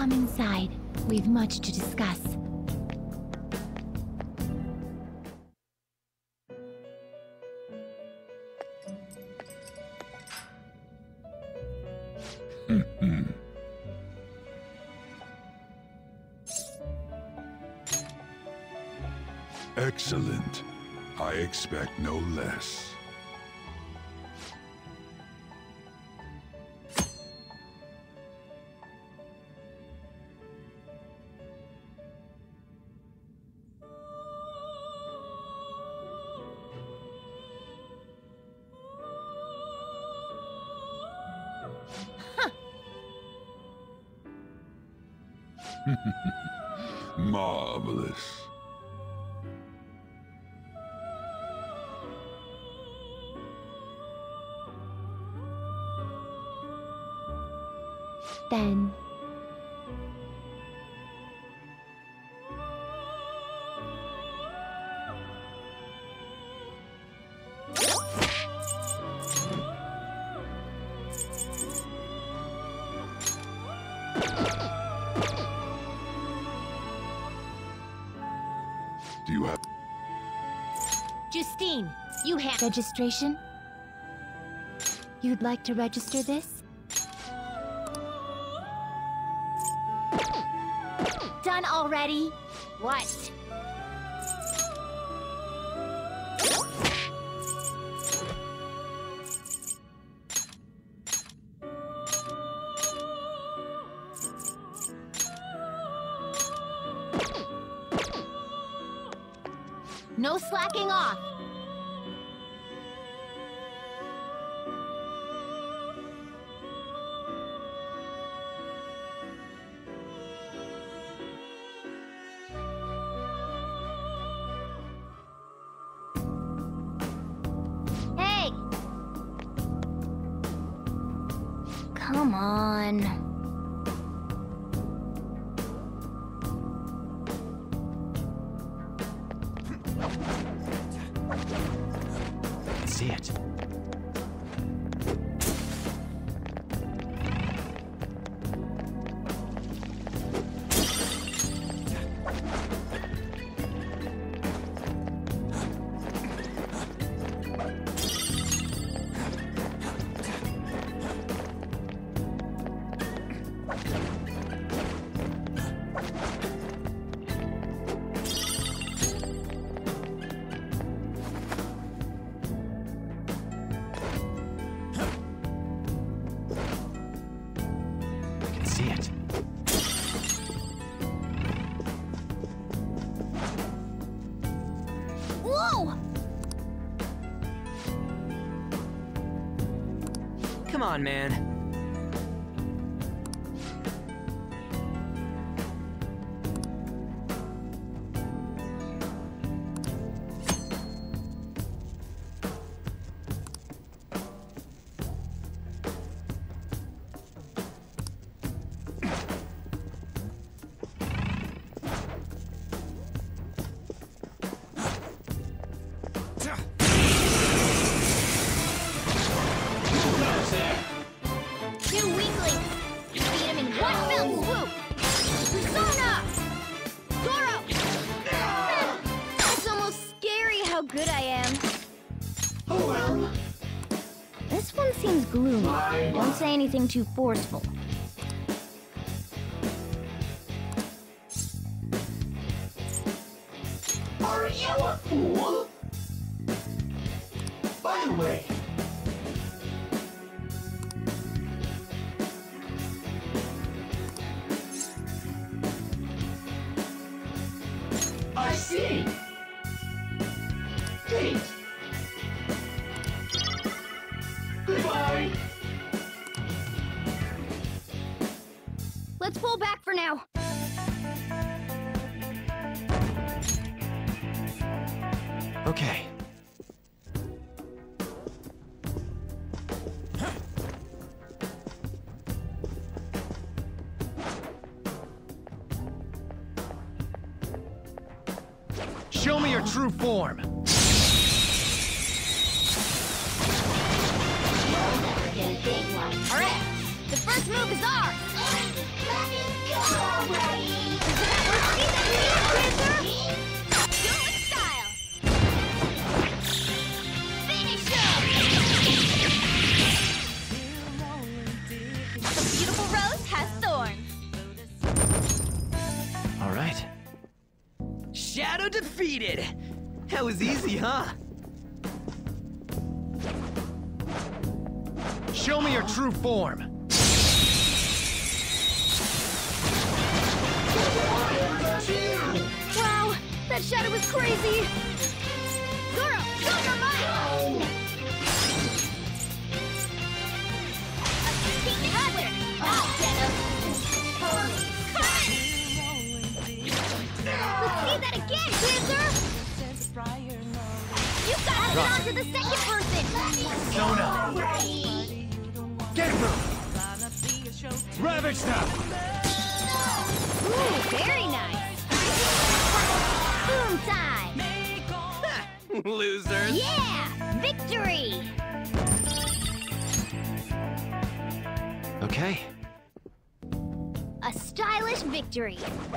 Come inside. We've much to discuss. Excellent. I expect no less. Marvelous. Then... Do you have... Justine, you have... Registration? You'd like to register this? Done already? What? No slacking off. Hey! Come on. See it. See it. Whoa! Come on, man. Two weaklings! You beat him in one fell swoop! Persona! Zoro! It's almost scary how good I am. Oh well. This one seems gloomy. Don't say anything too forceful. Are you a fool? By the way, I see. Kate. Goodbye. Let's pull back for now. Okay. Show me your true form. Alright, the first move is ours! All right. Shadow defeated! That was easy, huh? Show me your true form. Wow, that shadow was crazy! Zoro, show your might! Take the hazard! Oh, let's see that again, Dancer! You've got to get on to the second person! Sona! Get him! Ravage them! Ooh, very nice! Boom time! Losers! Yeah! Victory! Okay. A stylish victory!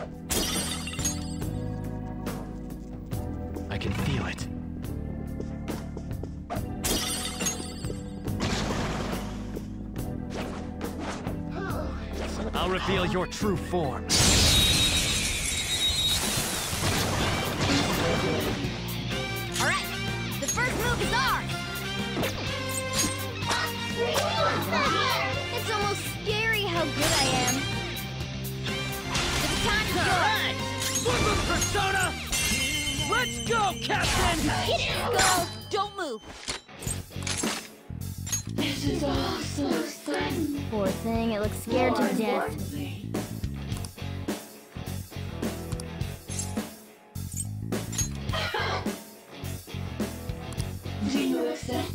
I can feel it. I'll reveal your true form. Alright, the first move is ours! It's almost scary how good I am. The baton's yours! Super Persona! Let's go, Captain! Hit it, go! Don't move! This is all so sudden. Poor thing, it looks scared to death. Do you accept?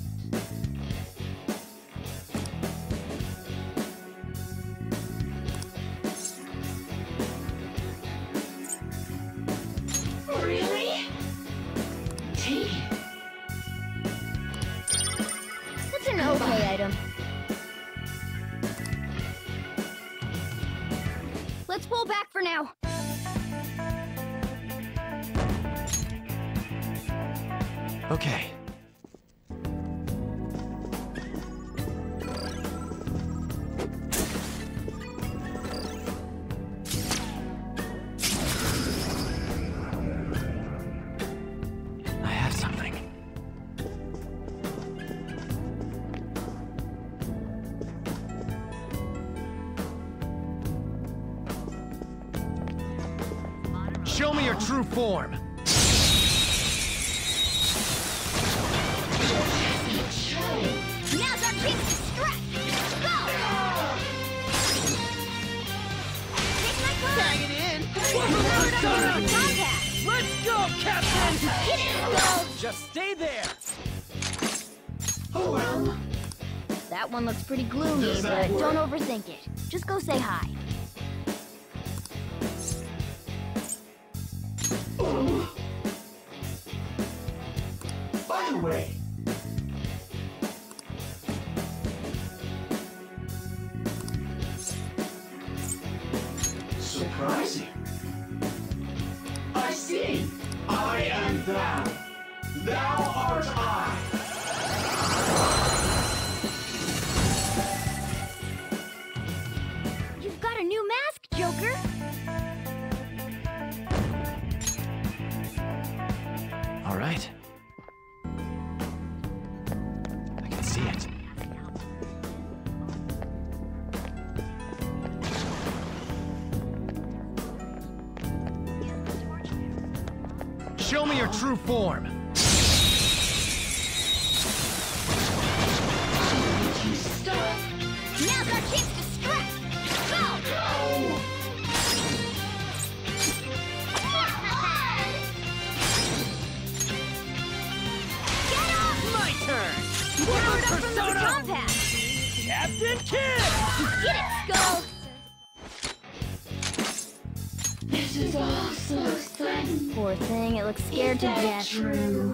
Really? Tea. It's an okay item. Let's pull back for now. Okay. I have something. Show me your true form. Now's our chance to strike! Go! Take my card! Bang it in! Contact! Let's go, Captain! Hit it, go! Just stay there! Oh well. That one looks pretty gloomy, but don't overthink it. Just go say hi. Oh. By the way, surprising. I see. I am thou. Thou art I. You've got a new mask, Joker! All right. I can see it. Show me your true form. You stop. Now's our chance to strike! Go! Get off! My turn! Power it up from the Persona! compass! Captain Kid! Get it, Skull! This is all so sudden. Poor thing, it looks scared to Is that death. true?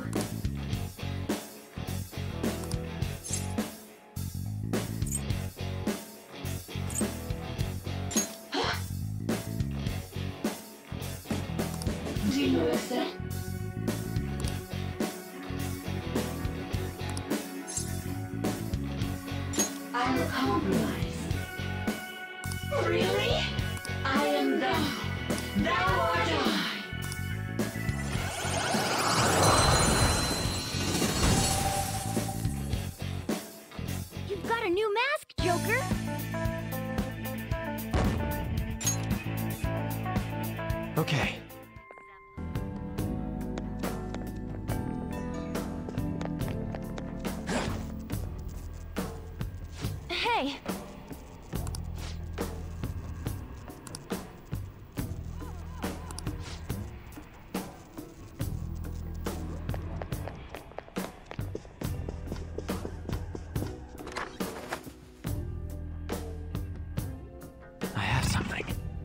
compromise. Really? I am thou. Thou art I. You've got a new mask, Joker! Okay. Hey! I have something.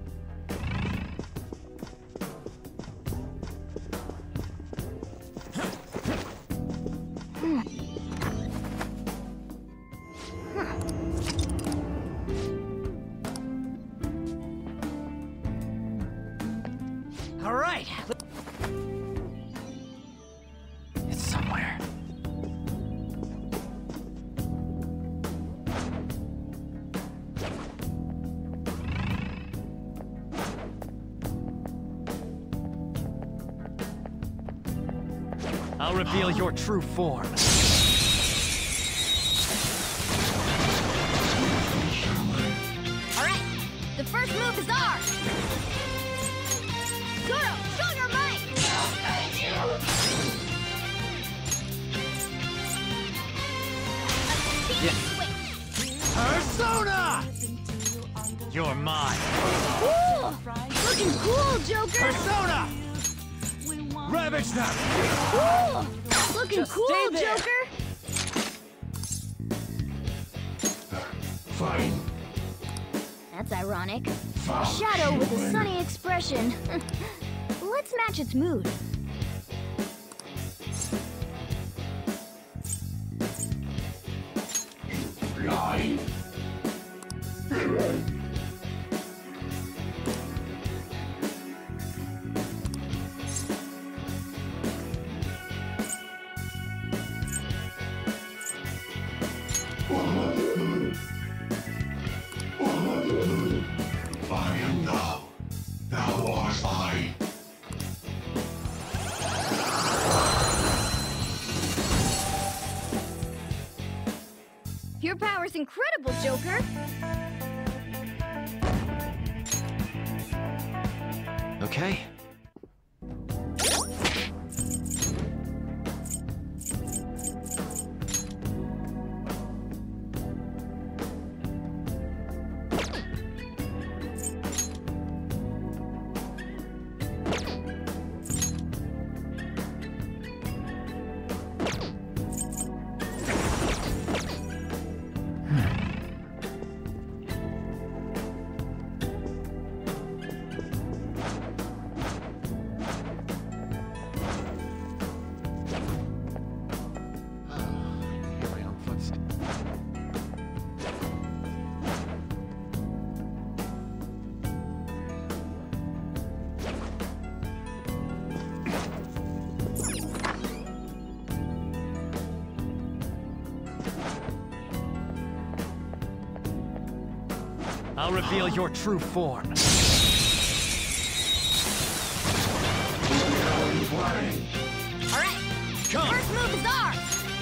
All right. It's somewhere. I'll reveal your true form. All right, the first move is ours! Zoro, show your might! A speed switch! Persona! You're mine. Cool! Looking cool, Joker! Persona! Ravage them! Cool! Looking Just cool, stay there. Joker! Fine. That's ironic. A shadow with a sunny expression. Let's match its mood. Lie. I am thou. Thou art I. Your power's incredible, Joker! Okay. Hear my own footsteps. I'll reveal your true form. All right, Come! first move is ours!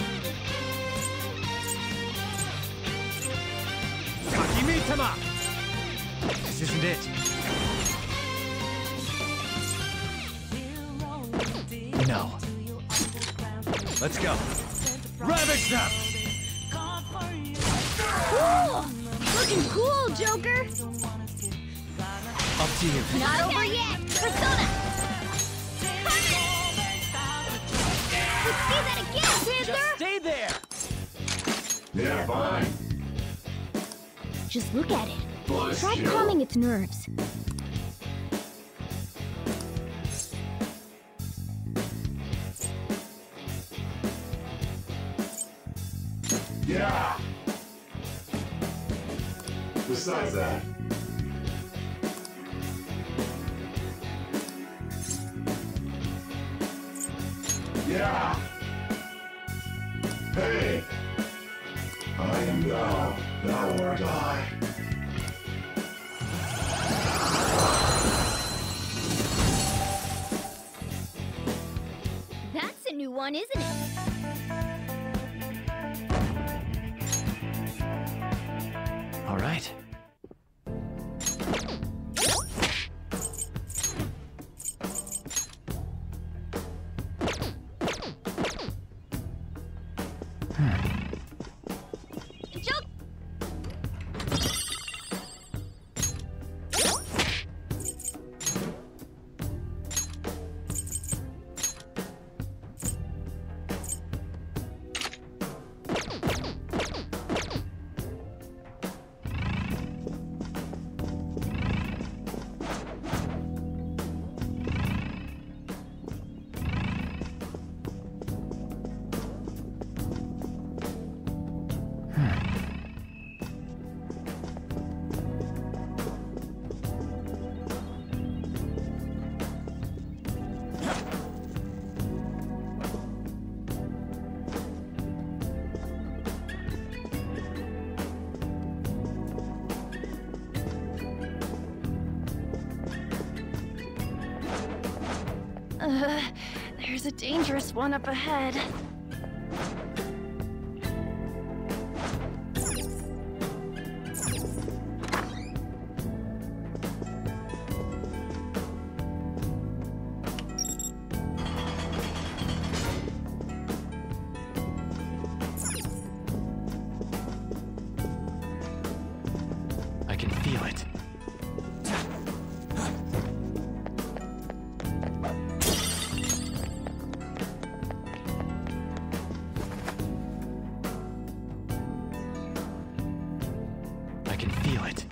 Takimitama! This isn't it. No. Let's go. Ravage them! Cool! Looking cool, Joker! Up to you. Not over yet! Persona! Coming! Let's see that again, Panther! Just stay there! Yeah, fine. Just look at it. Bless Try you. calming its nerves. Yeah. Besides that, yeah. Hey, I am thou. thou art I. That's a new one, isn't it? All right. Jump! There's a dangerous one up ahead. I can feel it. I can feel it.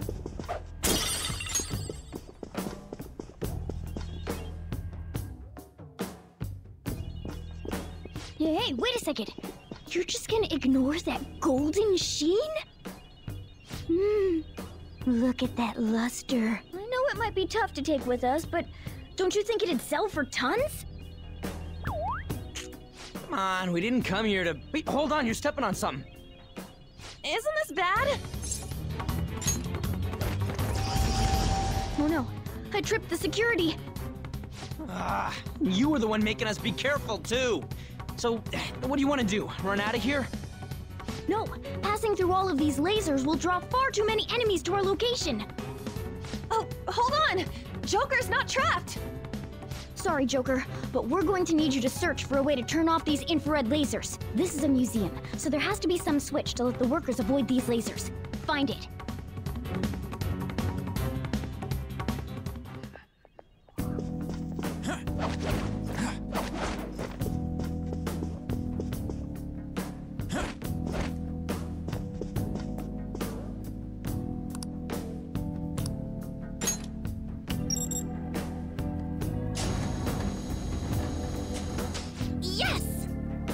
Hey, wait a second. You're just gonna ignore that golden sheen? Look at that luster. I know it might be tough to take with us, but don't you think it'd sell for tons? Come on, we didn't come here to... Wait, hold on, you're stepping on something. Isn't this bad? Oh no, I tripped the security. You were the one making us be careful, too. So, what do you want to do? Run out of here? No, passing through all of these lasers will draw far too many enemies to our location. Oh, hold on! Joker's not trapped! Sorry, Joker, but we're going to need you to search for a way to turn off these infrared lasers. This is a museum, so there has to be some switch to let the workers avoid these lasers. Find it. Yes!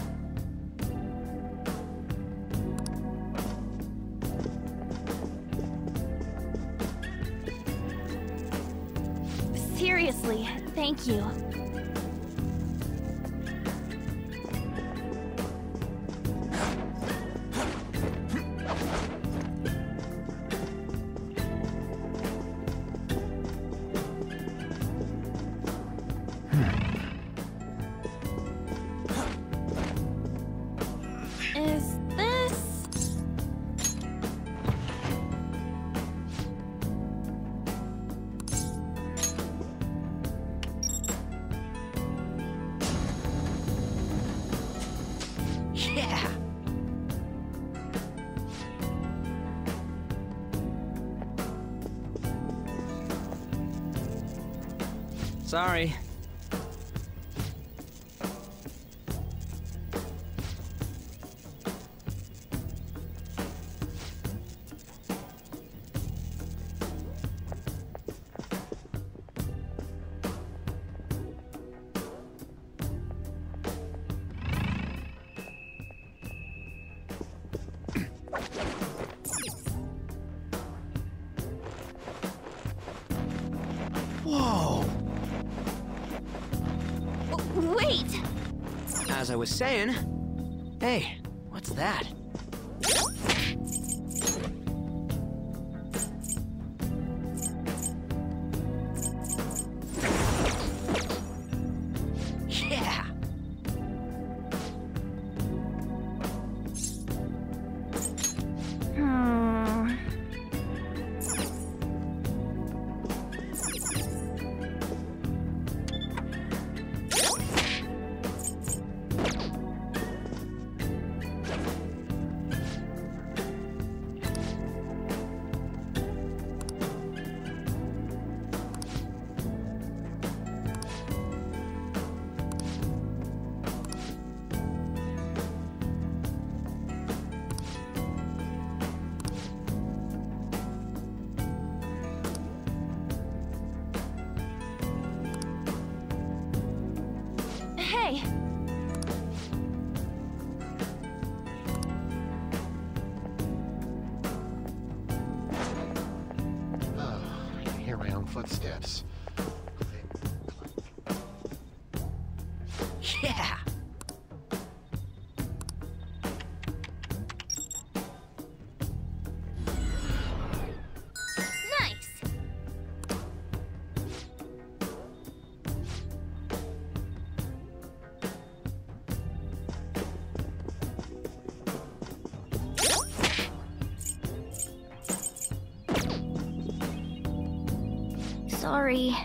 Seriously, thank you. Is this... Yeah! Sorry. Whoa! Wait! As I was saying... Hey, what's that? footsteps. Yeah! Nice! Sorry.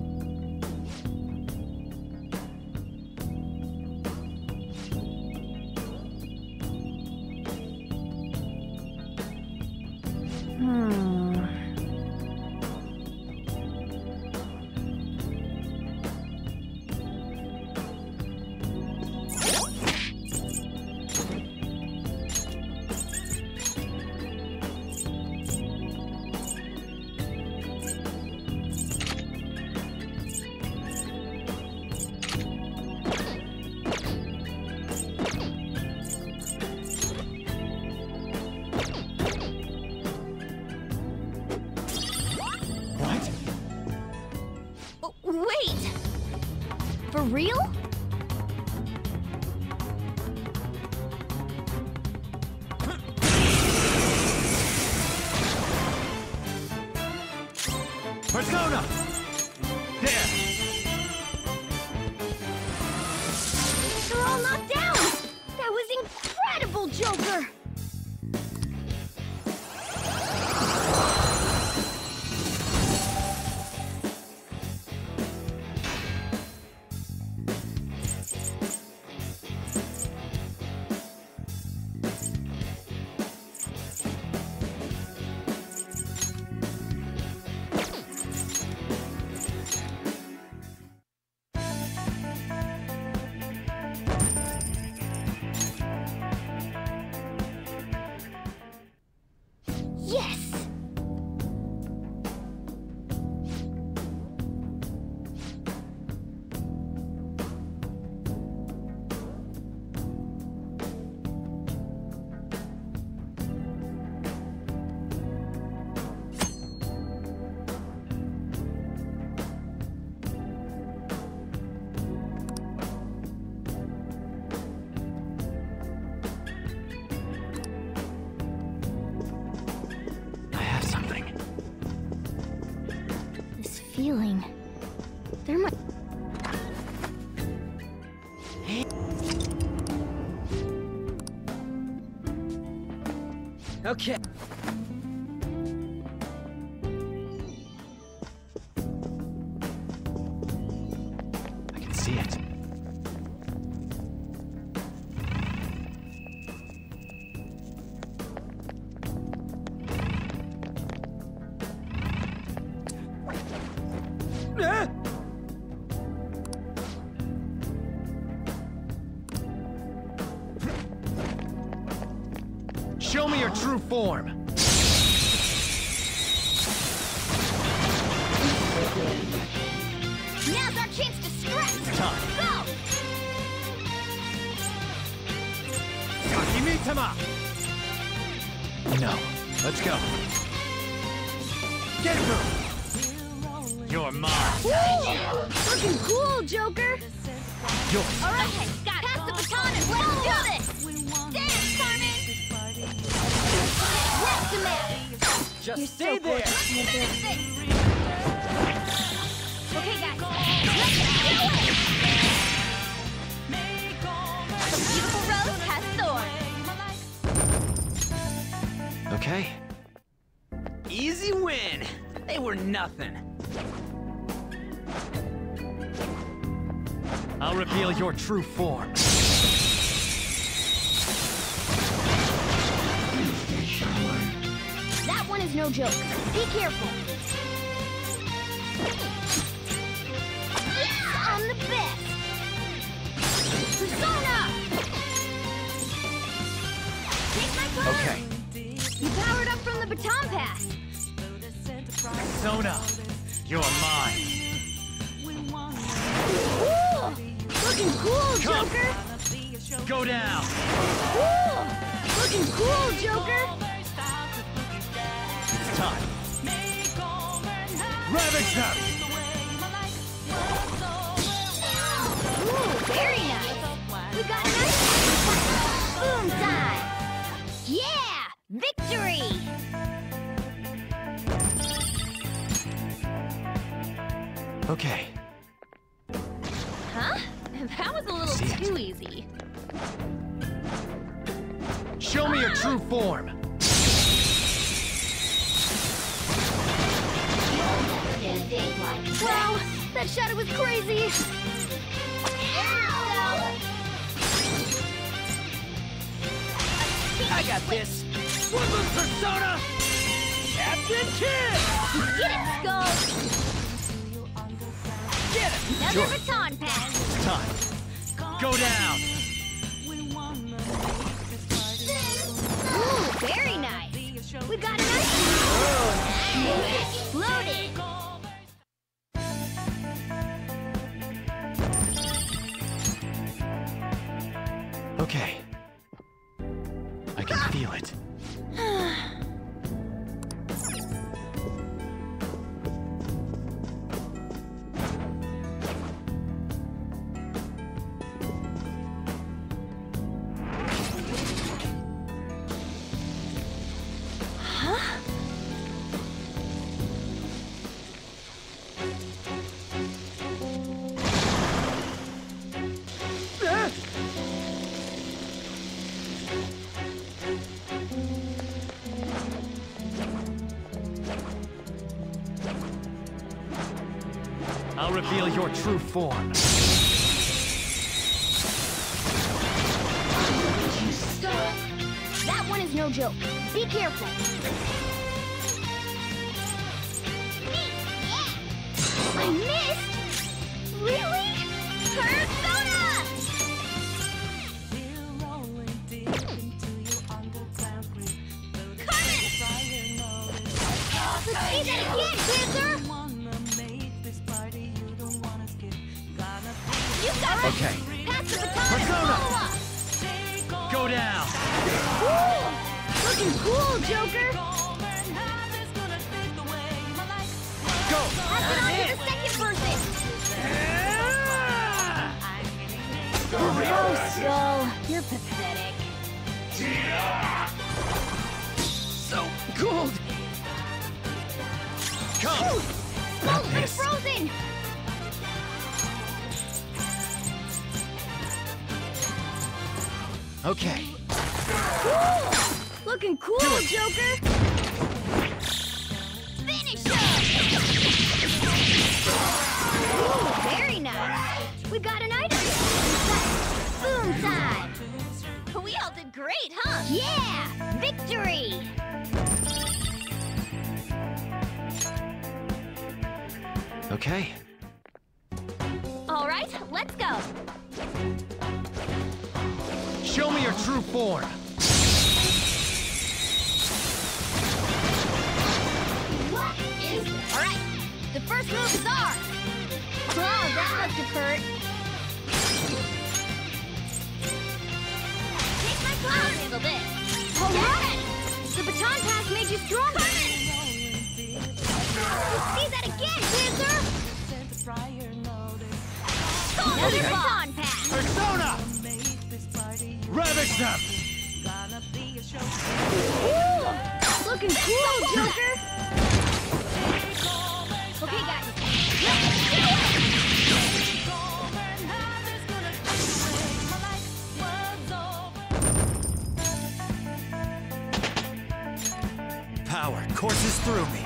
Wait! For real? Persona! There! They're all knocked down! That was incredible, Joker! Yes! I have something. This feeling... There might... Okay. I can see it. Show me your true form! Now's our chance to strike! Time. Go! Takimitama! No. Let's go. Get through! You're mine! Looking cool, Joker! Yours! Alright, pass the baton and let's do this! Dance, Carmen! Let's the match! Just stay there! Let's finish this! Okay, guys, let's do it! The beautiful rose has thorns. Okay. Easy win! They were nothing. I'll reveal your true form. That one is no joke. Be careful. Yeah, I'm the best. Persona! Take my turn. Okay. You powered up from the baton pass. Persona! You're mine! Cool! Looking cool, Come. Joker! Go down! Cool! Looking cool, Joker! It's time. Ravage them! Ooh, very nice. We got an ice boom time. Yeah, victory. Okay. Huh? That was a little See it. too easy. Show me your true form! Wow, that shadow was crazy. I got this. Woodland Persona! Captain Kid! Get it, Skull. Get it! Another baton pass. Time. Go down! Ooh, very nice. We got an ice. Exploded. Okay. I can feel it. I'll reveal your true form. That one is no joke. Be careful. I missed? Really? Persona! Let's see that again, Panther! You got it! Okay. Pass the baton and Persona! follow up! Go down! Woo! Looking cool, Joker! Go! Pass it on to the second person! Oh, Skull, you're pathetic. So cold! Come! Skull's been frozen! Okay. Woo! Looking cool, Joker! Finish him! Ooh, very nice. We got an item. Boom time. We all did great, huh? Yeah! Victory! Okay. All right, let's go. Show me your true form! What is this? All right, the first move is ours. Oh, that must have hurt. Take my claw. I'll handle this. All right. The baton pass made you stronger. Let's see that again, Panther. Another baton pass. Persona! Ravage them! Ooh, looking cool, Joker. Okay, guys, let's do it. Power courses through me.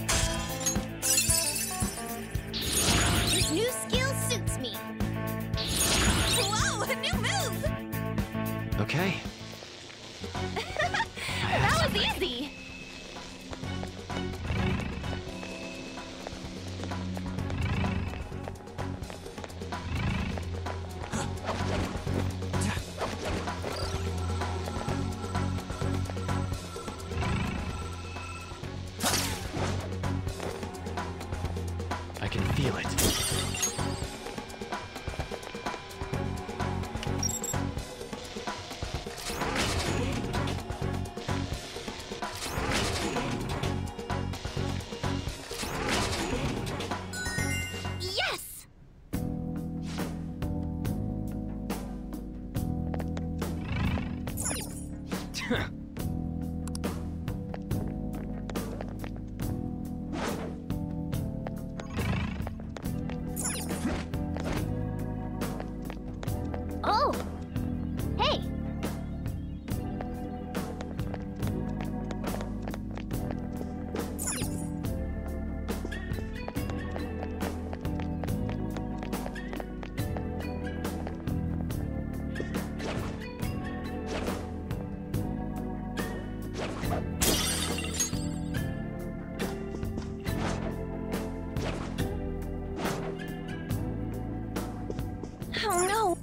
This new skill suits me. Whoa, a new move! Okay. That was easy. I can feel it. Oh! Hey! Oh no!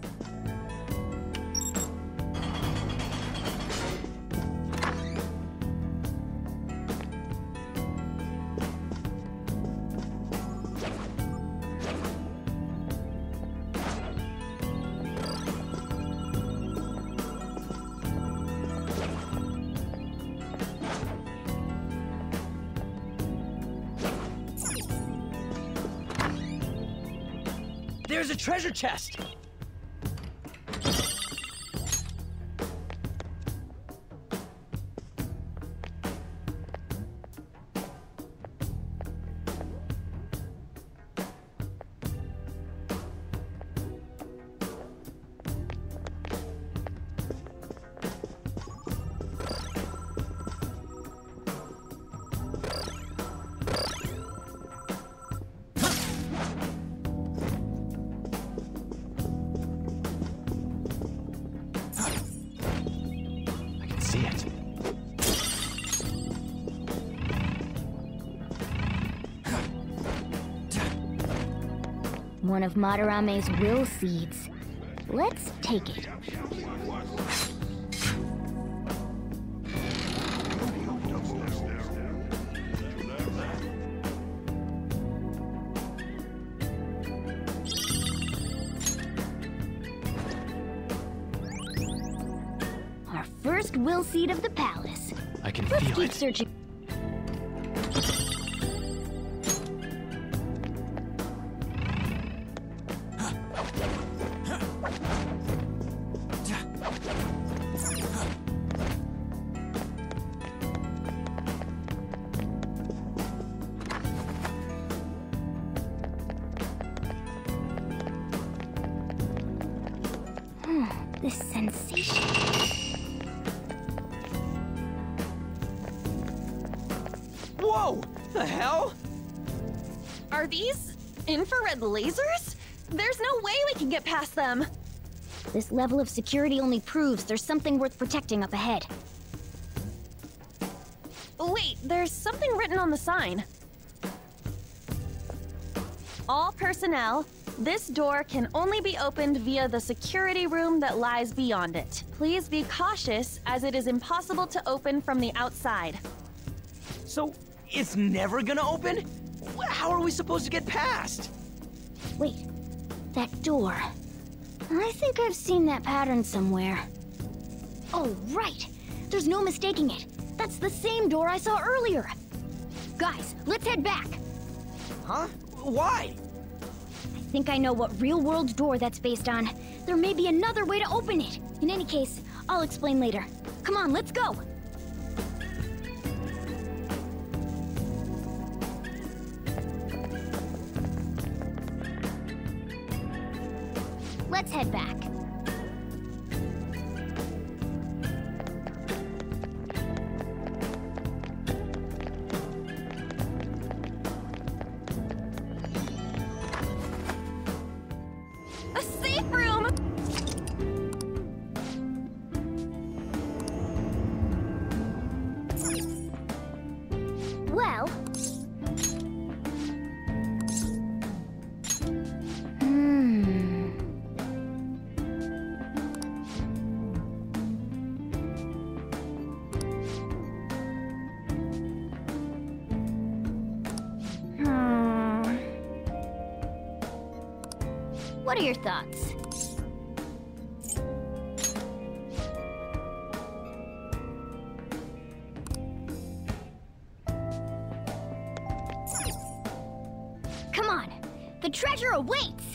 There's a treasure chest! I can see it. One of Madarame's will seeds. Let's take it. Our first will seed of the palace. I can Let's feel keep it. searching. This sensation. Whoa! The hell? Are these infrared lasers? There's no way we can get past them. This level of security only proves there's something worth protecting up ahead. Wait, there's something written on the sign. All personnel, this door can only be opened via the security room that lies beyond it. Please be cautious, as it is impossible to open from the outside. So, it's never gonna open? How are we supposed to get past? Wait, that door. I think I've seen that pattern somewhere. Oh, right! There's no mistaking it. That's the same door I saw earlier. Guys, let's head back. Huh? Why? I think I know what real-world door that's based on. There may be another way to open it. In any case, I'll explain later. Come on, let's go! Let's head back. A safe room! Well... What are your thoughts? Come on! The treasure awaits!